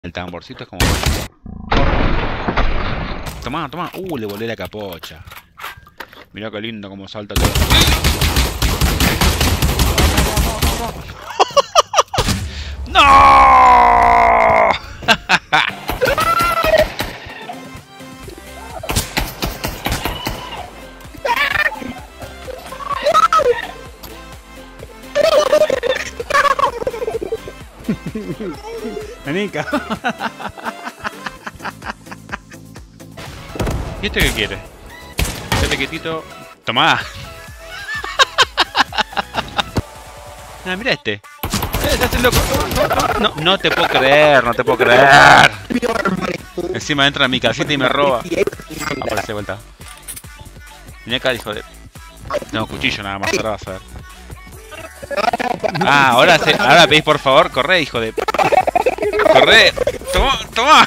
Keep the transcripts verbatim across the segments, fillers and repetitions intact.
El tamborcito es como... Tomá, tomá. Uh, le volé la capocha. Mirá qué lindo como salta todo. ¡No! Anica. ¿Y este qué quiere? Este quietito. Tomá. Ah, mira este. Eh, se hace loco. No, no te puedo creer, no te puedo creer. Encima entra a mi casita y me roba. Vamos a hacer vuelta. Vení acá, hijo de... No, cuchillo nada más, ahora vas a ver. Ah, ahora, se... ahora pedís por favor, corre, hijo de... Corre. Toma, toma.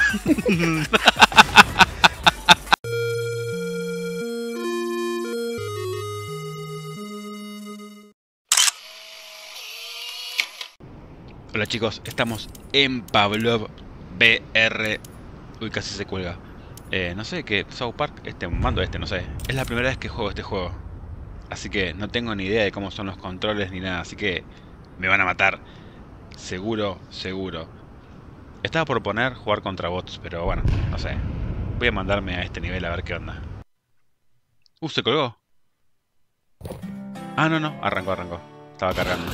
Hola chicos, estamos en Pavlov V R. Uy, casi se cuelga. Eh, no sé qué, South Park, este mando este, no sé. Es la primera vez que juego este juego. Así que no tengo ni idea de cómo son los controles ni nada. Así que me van a matar. Seguro, seguro. Estaba por poner jugar contra bots, pero bueno, no sé. Voy a mandarme a este nivel a ver qué onda. Uh, se colgó. Ah, no, no, arrancó, arrancó. Estaba cargando.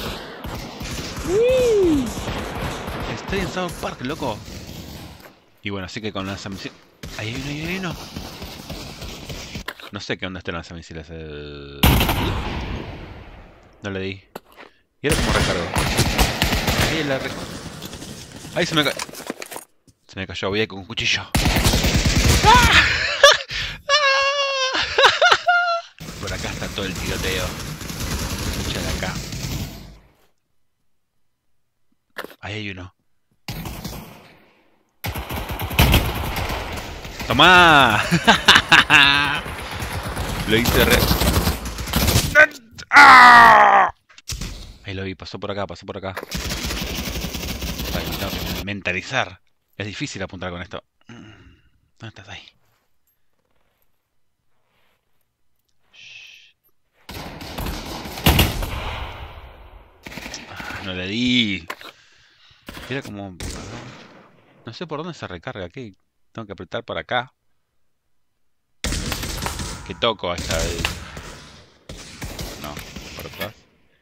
Uh, estoy en South Park, loco. Y bueno, así que con lanzamisiles... Ahí hay uno, ahí hay uno. No sé qué onda este lanzamisiles. El... No le di. ¿Y ahora cómo recargo? Ahí la rec... Ahí se me cayó. Se me cayó, voy a ir con un cuchillo. ¡Ah! Por acá está todo el tiroteo. Escucha de acá. Ahí hay uno. ¡Tomá! Lo hice re... ¡Ah! Ahí lo vi, pasó por acá, pasó por acá. Vale, tengo que mentalizar. Es difícil apuntar con esto. ¿Dónde estás ahí? Ah, no le di. Era como... No sé por dónde se recarga. ¿Qué? Tengo que apretar por acá. ¿Qué toco esta vez? No, por atrás.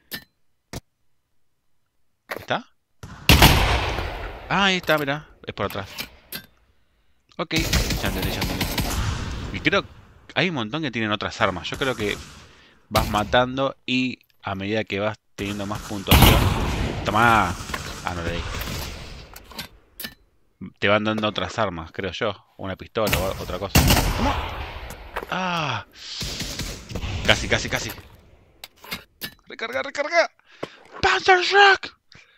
¿Está? Ah, ahí está, mirá. Es por atrás. Ok, ya entendí, ya entendí. Y creo que hay un montón que tienen otras armas. Yo creo que vas matando y a medida que vas teniendo más puntuación... ¡Toma! Ah, no le di. Te van dando otras armas, creo yo. Una pistola o otra cosa. ¿Cómo? ¡Ah! Casi, casi, casi. ¡Recarga, recarga! ¡Panzer Shock!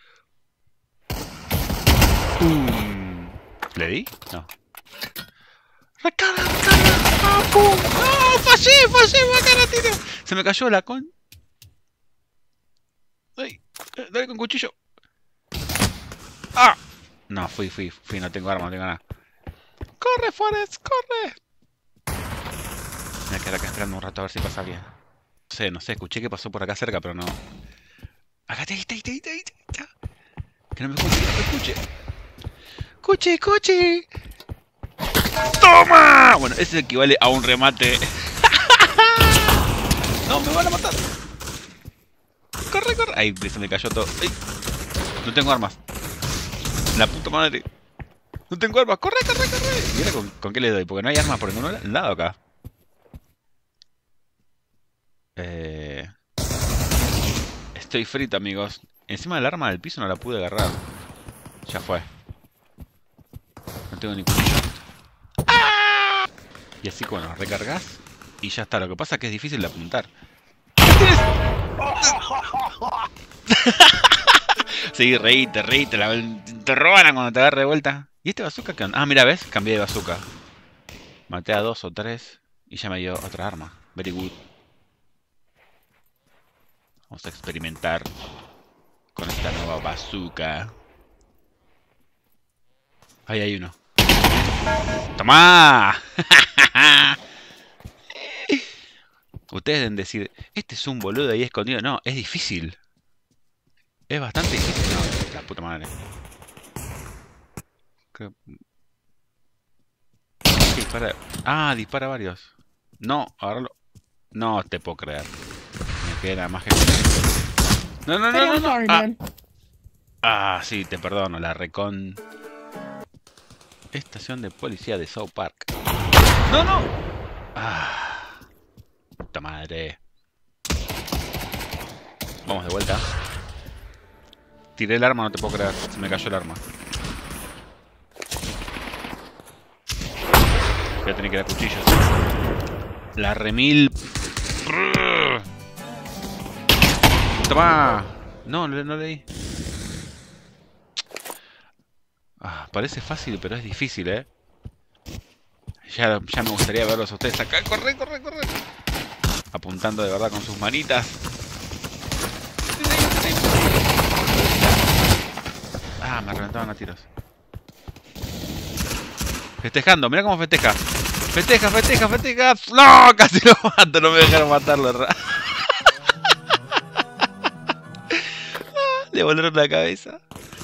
Uh, ¿Le di? No. ¡Recarga, recarga! ¡Ah, pum! ¡Ah, fallé, fallé! ¡Bacana, tiro! Se me cayó la con... ¡Ay! Dale con cuchillo. ¡Ah! No, fui, fui, fui. No tengo arma, no tengo nada. ¡Corre, Forrest! ¡Corre! Me voy a quedar acá esperando un rato a ver si pasa bien. No sé, no sé. Escuché que pasó por acá cerca, pero no... Acá, ahí, ahí, ahí, ahí, ahí. Que no me escuche, que no me escuche. ¡Cuchi, cuchi! ¡Toma! Bueno, ese equivale a un remate. ¡No, me van a matar! ¡Corre, corre! Ahí, se me cayó todo. ¡Ay! No tengo armas. La puta madre. No tengo armas. ¡Corre, corre, corre! ¿Y ahora con, con qué le doy? Porque no hay armas por ningún lado acá. Eh... Estoy frito, amigos. Encima del arma del piso no la pude agarrar. Ya fue. No tengo ni cuchillo. ¡Ah! Y así, bueno, recargas y ya está. Lo que pasa es que es difícil de apuntar. Sí, reíte, reíte. La... Te roban cuando te agarre de vuelta. ¿Y este bazooka qué onda? Ah, mira, ¿ves? Cambié de bazooka. Maté a dos o tres y ya me dio otra arma. Very good. Vamos a experimentar con esta nueva bazooka. Ahí hay uno. ¡Tomá! Ustedes deben decir, este es un boludo ahí escondido. No, es difícil. Es bastante difícil. No, la puta madre. Creo... Dispara... Ah, dispara varios. No, agarrarlo. No te puedo creer. Me queda más que... No, no, no, no, no. Ah. ah, sí, te perdono. La recon... Estación de policía de South Park. No, no. Ah, puta madre. Vamos de vuelta. Tiré el arma, no te puedo creer. Se me cayó el arma. Voy a tener que dar cuchillos. La remil. Toma. No, no, no leí. Ah, parece fácil, pero es difícil, ¿eh? Ya, ya me gustaría verlos a ustedes acá. ¡Corre, corre, corre! Apuntando de verdad con sus manitas. Ah, me reventaban a tiros. Festejando, mira cómo festeja. Festeja, festeja, festeja. ¡No! Casi lo mato, no me dejaron matarlo. Le volaron la cabeza.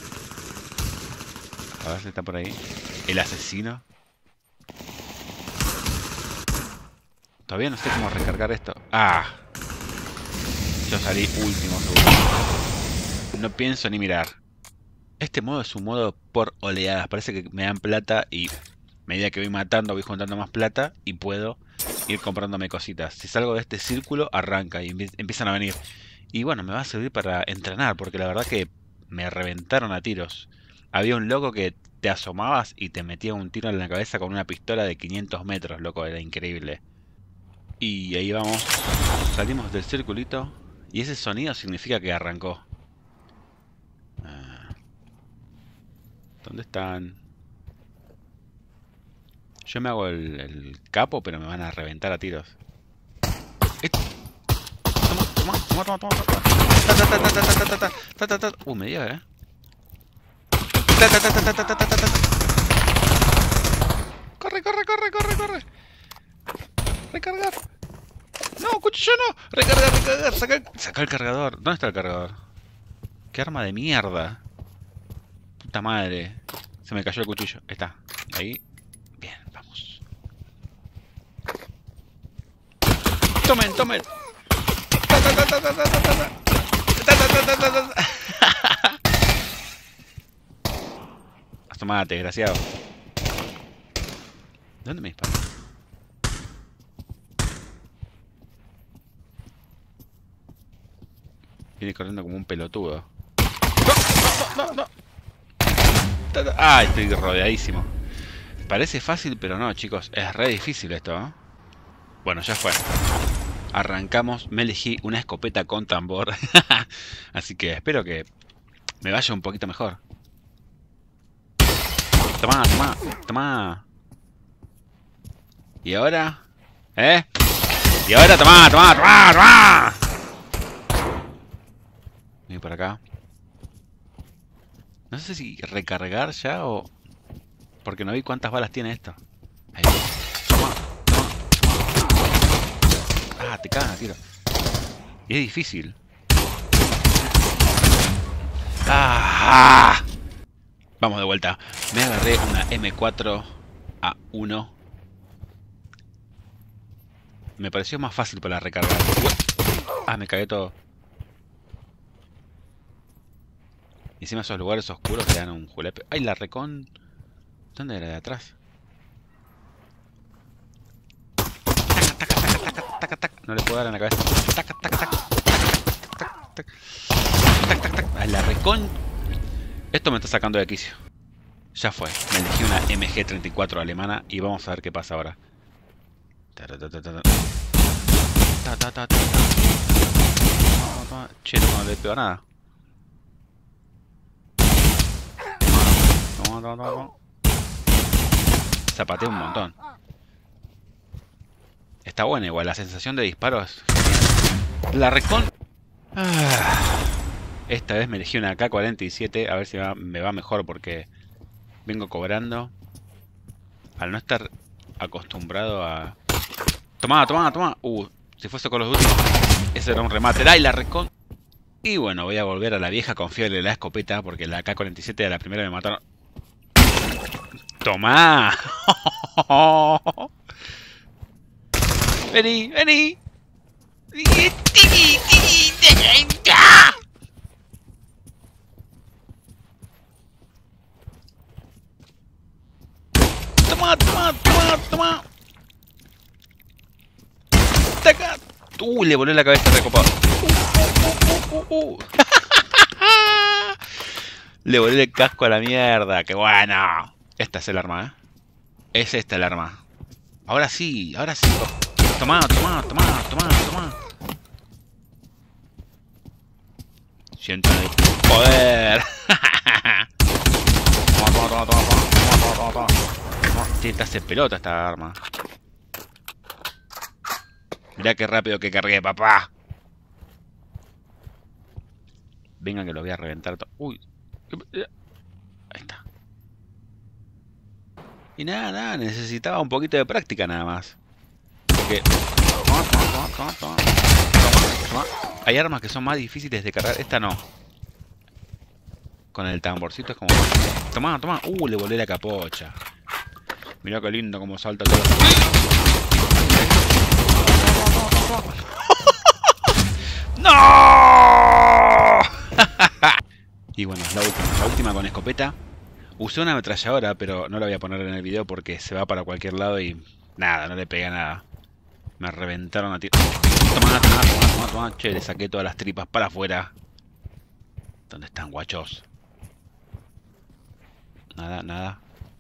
A ver si está por ahí. El asesino. Todavía no sé cómo recargar esto. Ah. Yo salí último seguro. No pienso ni mirar. Este modo es un modo por oleadas. Parece que me dan plata y a medida que voy matando voy juntando más plata y puedo ir comprándome cositas. Si salgo de este círculo arranca y empiezan a venir. Y bueno, me va a servir para entrenar porque la verdad que me reventaron a tiros. Había un loco que te asomabas y te metía un tiro en la cabeza con una pistola de quinientos metros, loco, era increíble. Y ahí vamos, salimos del circulito y ese sonido significa que arrancó. Ah. ¿Dónde están? Yo me hago el, el capo, pero me van a reventar a tiros. Eh. Toma, toma, toma, toma, toma. Ta, ta, ta, ta, ta, ta, ta, ta, ta, ta. Uh, me dio, eh. Ta, ta, ta, ta, ta, ta, ta, ta, ta. Corre, corre, corre, corre, corre. Recargar. No, cuchillo no. Recargar, recargar. Saca, saca el cargador. ¿Dónde está el cargador? Qué arma de mierda. Puta madre. Se me cayó el cuchillo. Está. Ahí. Bien, vamos. Tomen, tomen. Ta, ta, ta, ta, ta, ta, ta, ta. Ta, ta, ta, ta, ta, ta. Tomate, desgraciado. ¿Dónde me disparan? Viene corriendo como un pelotudo. ¡No, no, no, no! ¡Ah! Estoy rodeadísimo. Parece fácil, pero no, chicos. Es re difícil esto, ¿eh? Bueno, ya fue. Arrancamos. Me elegí una escopeta con tambor. Así que espero que me vaya un poquito mejor. Toma, toma, toma. ¿Y ahora? ¿Eh? ¿Y ahora? Toma, toma, toma, toma. Voy por acá. No sé si recargar ya o... Porque no vi cuántas balas tiene esto. Ahí. Toma, toma, toma. Ah, te cagan, tiro. Y es difícil. Ah. Vamos de vuelta. Me agarré una eme cuatro a uno. Me pareció más fácil para recargar. Ah, me cagué todo. Y encima esos lugares oscuros que dan un julepe. ¡Ay, la recon! ¿Dónde era? ¿De atrás? Taca, taca, taca, taca, taca, taca. No le puedo dar en la cabeza. Taca, taca, taca. Taca, taca, taca, taca. ¡Ay, la recon! Esto me está sacando de quicio. Ya fue. Me elegí una eme ge treinta y cuatro alemana y vamos a ver qué pasa ahora. Che, no le pego nada. Zapateé un montón. Está buena igual, la sensación de disparo es... La recon... Ah. Esta vez me elegí una ka cuarenta y siete, a ver si va, me va mejor porque Vengo cobrando. Al no estar acostumbrado a... Tomá, tomá, tomá. Uh, si fuese con los últimos, ese era un remate. ¡Ay, la recon! Y bueno, voy a volver a la vieja confiable de la escopeta, porque la K cuarenta y siete a la primera me mataron. ¡Tomá! ¡Vení, vení! ¡Toma, toma, toma, toma! ¡Taca! ¡Uh! Le volé la cabeza recopado. Uh, uh, uh, uh. Le volé el casco a la mierda. ¡Qué bueno! Esta es el arma, ¿eh? Es esta el arma. Ahora sí, ahora sí. Tomá, tomá, tomá, tomá, tomá. Siento el poder. Toma, toma, toma, toma, toma, toma, toma, toma. Te hace pelota esta arma. Mirá qué rápido que cargué, papá. Venga que lo voy a reventar todo. Uy. Ahí está. Y nada, nada, necesitaba un poquito de práctica nada más. Porque... Toma, toma, toma, toma, toma. Hay armas que son más difíciles de cargar. Esta no. Con el tamborcito es como... Toma, toma. Uh, le volé la capocha. Mirá qué lindo como salta todo. ¡No! Y bueno, la última, la última con escopeta. Usé una ametralladora, pero no la voy a poner en el video porque se va para cualquier lado y... Nada, no le pegué nada. Me reventaron a tiro. Toma, toma, toma, toma, toma. Che, le saqué todas las tripas para afuera. ¿Dónde están, guachos? Nada, nada.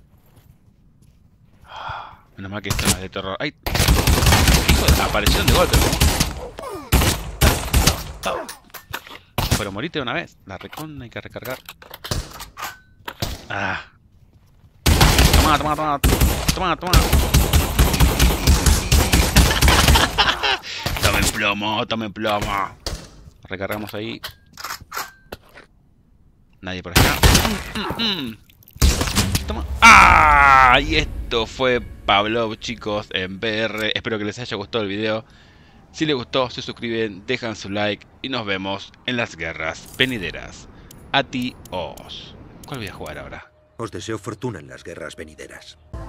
Menos mal que esto no es de terror. ¡Ay! Hijo de... Aparecieron de golpe. Pero morite una vez. La recon hay que recargar. Ah. Toma, toma, toma. Toma, toma. Tome plomo, tome plomo. Recargamos ahí. Nadie por acá. Mm, mm, mm. Toma. ¡Ah! Y esto fue Pavlov, chicos, en V R. Espero que les haya gustado el video. Si les gustó, se suscriben, dejan su like y nos vemos en las guerras venideras. Adiós. ¿Cuál voy a jugar ahora? Os deseo fortuna en las guerras venideras.